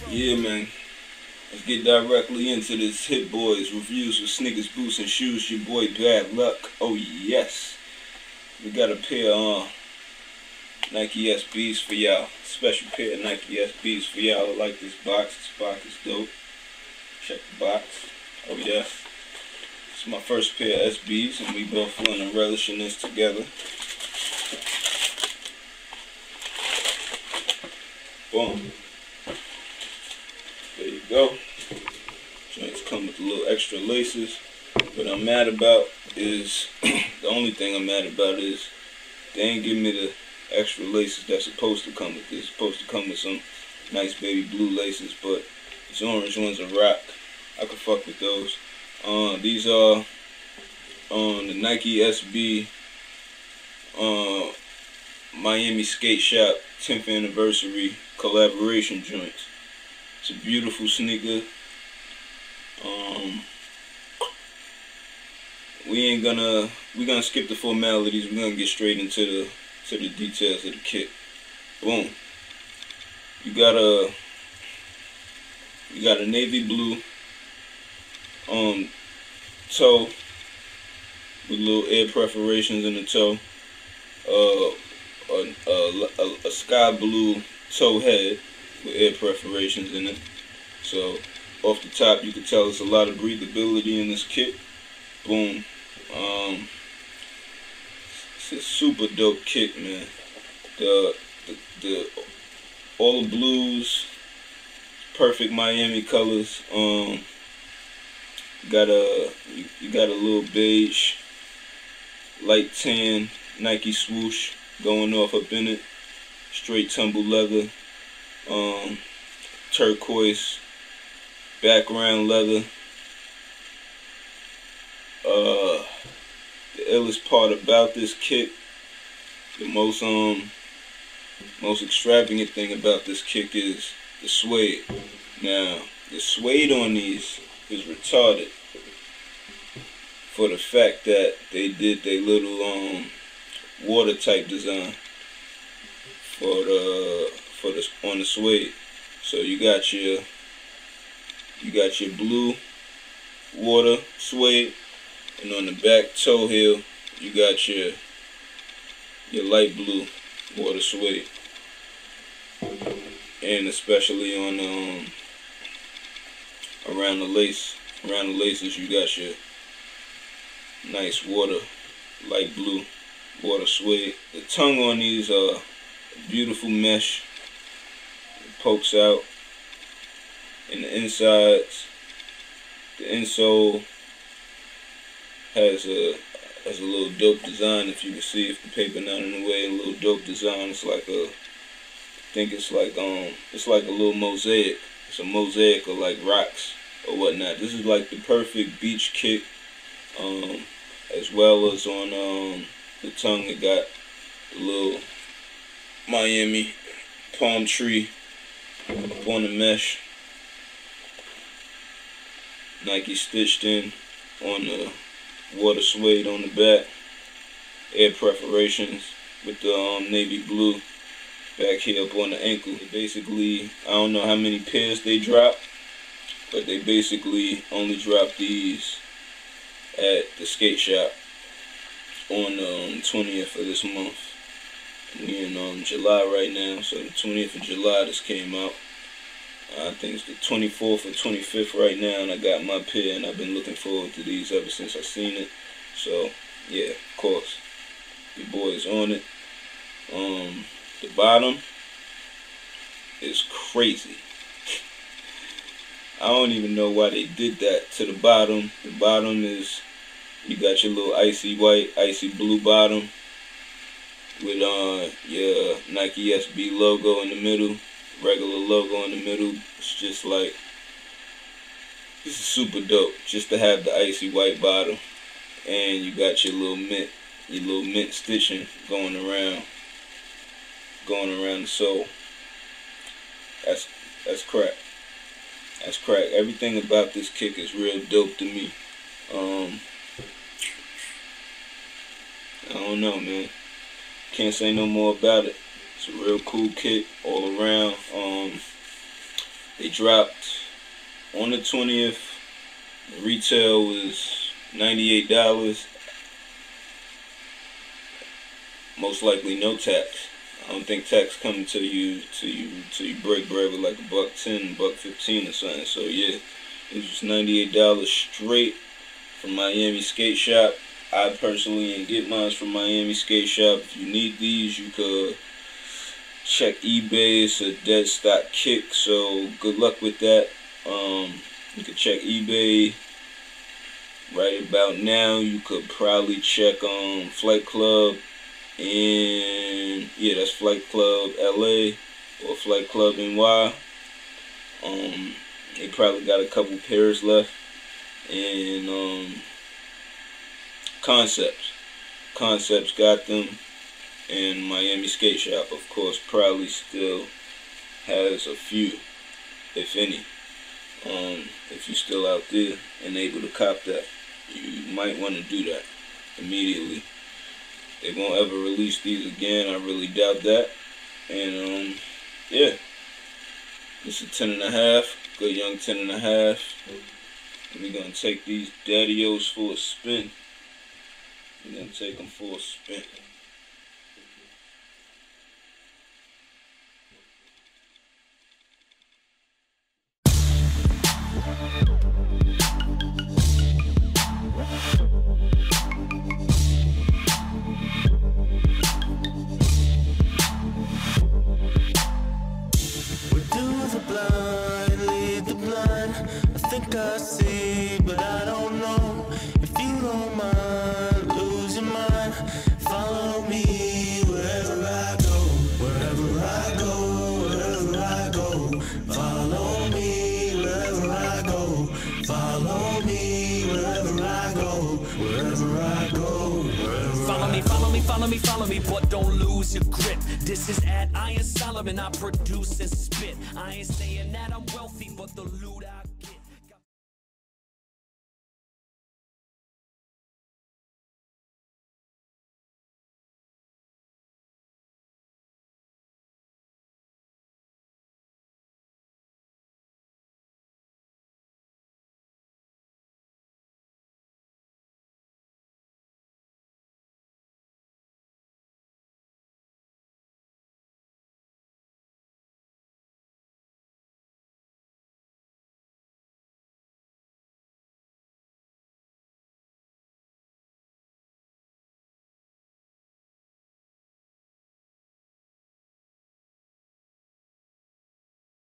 Yeah, man. Let's get directly into this Hit Boys reviews with sneakers, boots, and shoes. Your boy Bad Luck. Oh yes, we got a pair of Nike SBs for y'all. Special pair of Nike SBs for y'all. I like this box. This box is dope. Check the box. Oh yes. It's my first pair of SBs, and we both feeling and relishing this together. Boom. There you go. Joints come with a little extra laces. What I'm mad about is, the only thing I'm mad about is they ain't give me the extra laces that's supposed to come with this. It's supposed to come with some nice baby blue laces, but these orange ones are rock. I could fuck with those. These are the Nike SB Miami Skate Shop 10th anniversary collaboration joints. It's a beautiful sneaker. We gonna skip the formalities. We're gonna get straight into the details of the kit. Boom. You got a navy blue toe with little air perforations in the toe. A sky blue toe head with air perforations in it. So off the top, you can tell there's a lot of breathability in this kit. Boom. It's a super dope kit, man. All the blues, perfect Miami colors. You got a little beige, light tan Nike swoosh going off up in it. Straight tumble leather. Turquoise background leather. The illest part about this kit, the most extravagant thing about this kit is the suede. Now, the suede on these is retarded for the fact that they did their little water type design on the suede. So you got your blue water suede, and on the back toe heel you got your light blue water suede, and especially on around the laces you got your nice light blue water suede. The tongue on these are beautiful mesh. It pokes out in the insides. The insole has a little dope design. If you can see, if the paper not in the way, a little dope design. It's like it's like a little mosaic. It's a mosaic of like rocks or whatnot. This is like the perfect beach kit. As well as on the tongue, it got the little Miami palm tree up on the mesh. Nike stitched in on the water suede on the back. Air perforations with the navy blue back here up on the ankle. Basically, I don't know how many pairs they drop, but they basically only drop these at the skate shop on the 20th of this month. We in July right now, so the 20th of July this came out. I think it's the 24th or 25th right now, and I got my pair, and I've been looking forward to these ever since I seen it. So yeah, of course, your boy's on it. The bottom is crazy. I don't even know why they did that to the bottom. The bottom is, you got your little icy white, icy blue bottom with your Nike SB logo in the middle, regular logo in the middle. It's just like, this is super dope just to have the icy white bottom, and you got your little mint stitching going around the sole. That's crack. That's crack. Everything about this kick is real dope to me. I don't know, man. Can't say no more about it. It's a real cool kit all around. They dropped on the 20th. The retail was $98. Most likely no tax. I don't think tax coming to you till you break bread with like $1.10, $1.15 or something. So yeah, it was $98 straight from Miami Skate Shop. I personally ain't get mine from Miami Skate Shop. If you need these, you could check eBay. It's a dead stock kick, so good luck with that. You could check eBay right about now. You could probably check Flight Club, and yeah, that's Flight Club LA or Flight Club NY. They probably got a couple pairs left, and Concepts got them, and Miami Skate Shop, of course, probably still has a few, if any. If you're still out there and able to cop that, you might want to do that immediately. They won't ever release these again. I really doubt that. And yeah, it's a 10.5, good young 10.5. And we're gonna take these daddy-os for a spin. We're gonna take them for a spin. I see, but I don't know. If you don't mind, lose your mind. Follow me wherever I go, wherever I go, wherever I go. Follow me wherever I go. Follow me wherever I go, wherever I go. Follow me, follow me, follow me, follow me, but don't lose your grip. This is at Iron Solomon. I produce and spit. I ain't saying that I'm wealthy, but the loot I get.